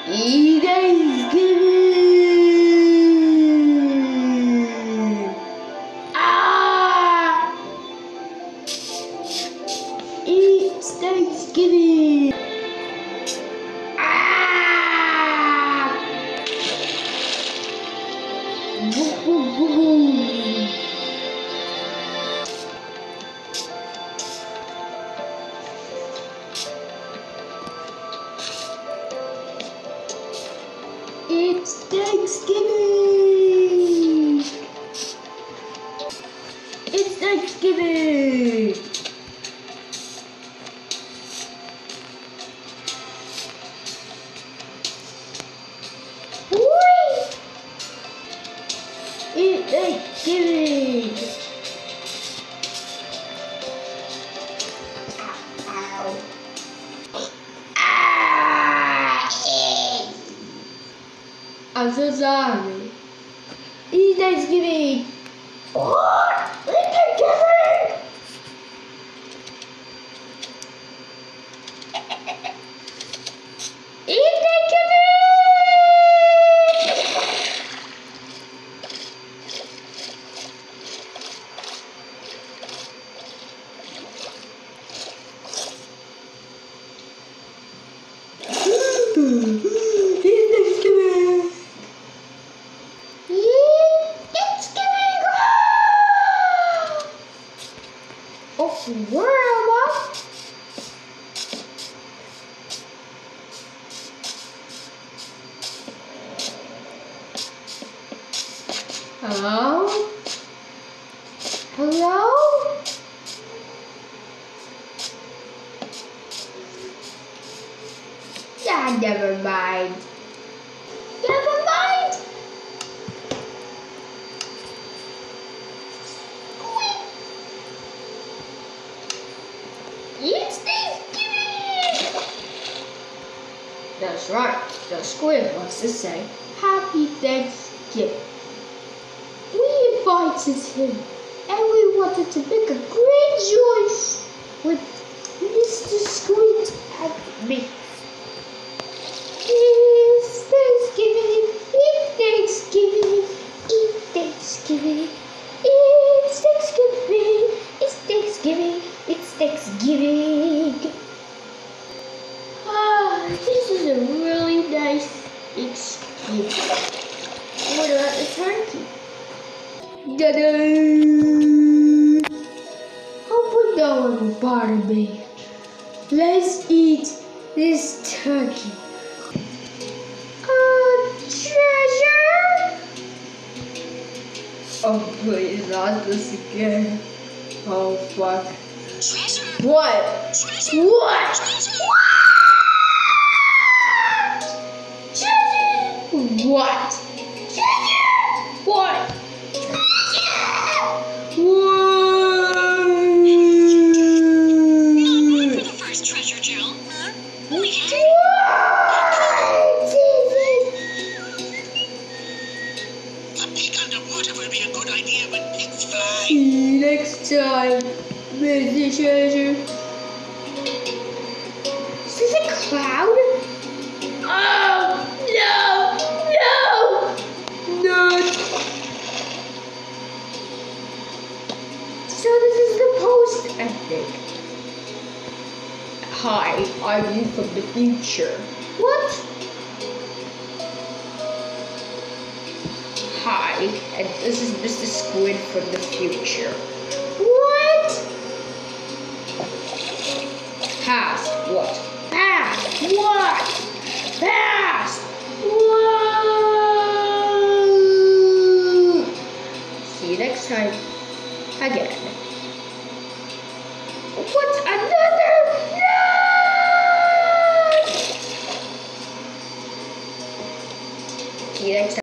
Danksgivin! Ah! It's Danksgivin! Ah! Boom, boom, boom, boom. It's Danksgivin! It's Danksgivin! Whee! It's Danksgivin! Ow. I'm so sorry. It's Danksgivin! What? It's Danksgivin! It's Danksgivin! Where am I? Hello? Hello? Yeah, never mind. Never mind. It's Thanksgiving! That's right, the squid wants to say Happy Thanksgiving. We invited him and we wanted to make a great choice with Mr. Squid and me. It's Thanksgiving, it's Thanksgiving, it's Thanksgiving, it's Thanksgiving, it's Thanksgiving. It's Thanksgiving. Ah, this is a really nice excuse. What about the turkey? Ta-da! I'll put that on the bottom, baby. Let's eat this turkey. Treasure? Oh, please, not this again. Oh, fuck. Treasure. What? Treasure. What? Treasure. Treasure. What? Treasure. What? Not for the first treasure, Jill. Huh? We have a pig underwater will be a good idea when pigs fly. See you next time, Mr. Treasure. Is this a cloud? Oh, no, no, no. So this is the post, I think. Hi, I'm you from the future. What? Hi, and this is Mr. Squid from the future. What? Past what? Past what? Past what? See you next time. Again. What's another? No! See you next time.